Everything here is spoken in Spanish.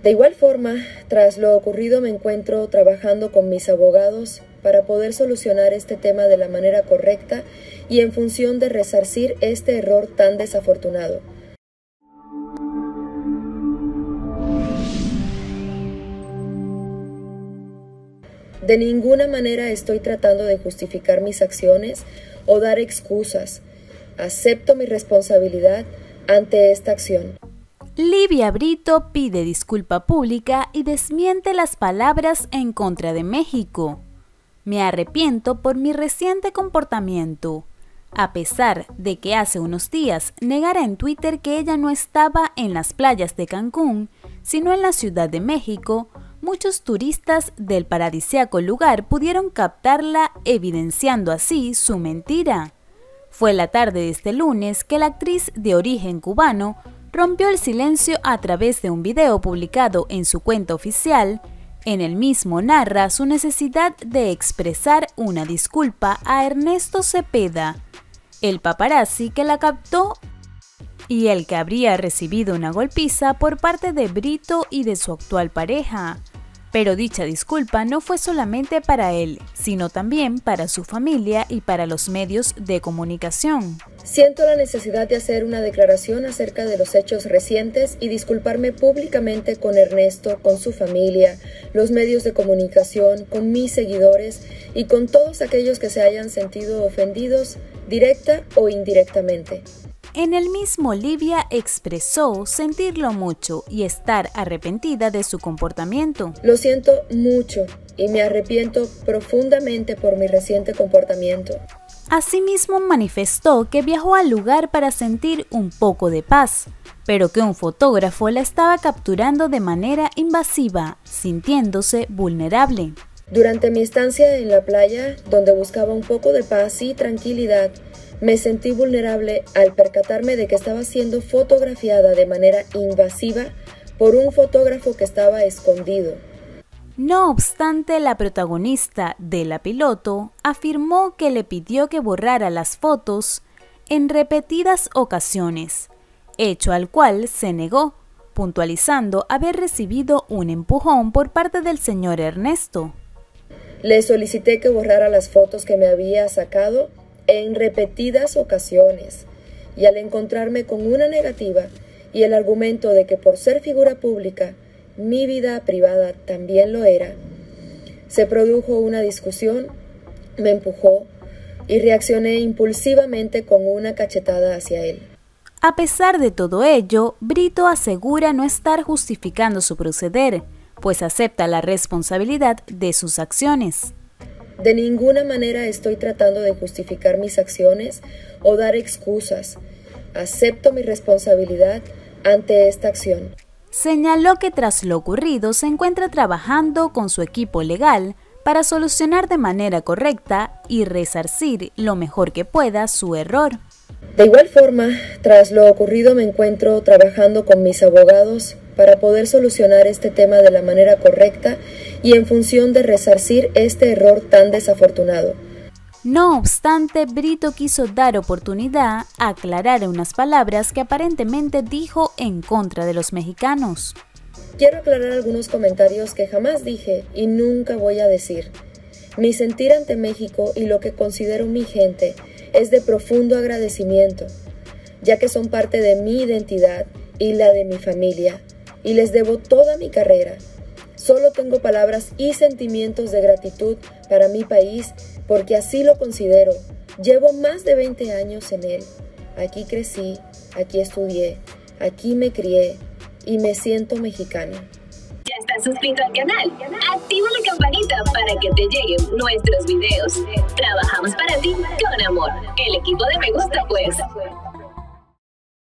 De igual forma, tras lo ocurrido me encuentro trabajando con mis abogados para poder solucionar este tema de la manera correcta y en función de resarcir este error tan desafortunado. De ninguna manera estoy tratando de justificar mis acciones o dar excusas. Acepto mi responsabilidad ante esta acción. Livia Brito pide disculpa pública y desmiente las palabras en contra de México. Me arrepiento por mi reciente comportamiento. A pesar de que hace unos días negara en Twitter que ella no estaba en las playas de Cancún, sino en la Ciudad de México, muchos turistas del paradisíaco lugar pudieron captarla, evidenciando así su mentira. Fue la tarde de este lunes que la actriz de origen cubano rompió el silencio a través de un video publicado en su cuenta oficial. En el mismo narra su necesidad de expresar una disculpa a Ernesto Cepeda, el paparazzi que la captó y el que habría recibido una golpiza por parte de Brito y de su actual pareja. Pero dicha disculpa no fue solamente para él, sino también para su familia y para los medios de comunicación. Siento la necesidad de hacer una declaración acerca de los hechos recientes y disculparme públicamente con Ernesto, con su familia, los medios de comunicación, con mis seguidores y con todos aquellos que se hayan sentido ofendidos, directa o indirectamente. En el mismo Livia expresó sentirlo mucho y estar arrepentida de su comportamiento. Lo siento mucho y me arrepiento profundamente por mi reciente comportamiento. Asimismo manifestó que viajó al lugar para sentir un poco de paz, pero que un fotógrafo la estaba capturando de manera invasiva, sintiéndose vulnerable. Durante mi estancia en la playa, donde buscaba un poco de paz y tranquilidad, me sentí vulnerable al percatarme de que estaba siendo fotografiada de manera invasiva por un fotógrafo que estaba escondido. No obstante, la protagonista de La Piloto afirmó que le pidió que borrara las fotos en repetidas ocasiones, hecho al cual se negó, puntualizando haber recibido un empujón por parte del señor Ernesto. Le solicité que borrara las fotos que me había sacado en repetidas ocasiones, y al encontrarme con una negativa y el argumento de que por ser figura pública, mi vida privada también lo era, se produjo una discusión, me empujó y reaccioné impulsivamente con una cachetada hacia él. A pesar de todo ello, Brito asegura no estar justificando su proceder, pues acepta la responsabilidad de sus acciones. De ninguna manera estoy tratando de justificar mis acciones o dar excusas. Acepto mi responsabilidad ante esta acción. Señaló que tras lo ocurrido se encuentra trabajando con su equipo legal para solucionar de manera correcta y resarcir lo mejor que pueda su error. De igual forma, tras lo ocurrido me encuentro trabajando con mis abogados para poder solucionar este tema de la manera correcta y en función de resarcir este error tan desafortunado. No obstante, Brito quiso dar oportunidad a aclarar unas palabras que aparentemente dijo en contra de los mexicanos. Quiero aclarar algunos comentarios que jamás dije y nunca voy a decir. Mi sentir ante México y lo que considero mi gente es de profundo agradecimiento, ya que son parte de mi identidad y la de mi familia, y les debo toda mi carrera. Solo tengo palabras y sentimientos de gratitud para mi país, porque así lo considero. Llevo más de 20 años en él. Aquí crecí, aquí estudié, aquí me crié y me siento mexicano. ¿Ya estás suscrito al canal? Activa la campanita para que te lleguen nuestros videos. Trabajamos para ti con amor. El equipo de Me Gusta, pues.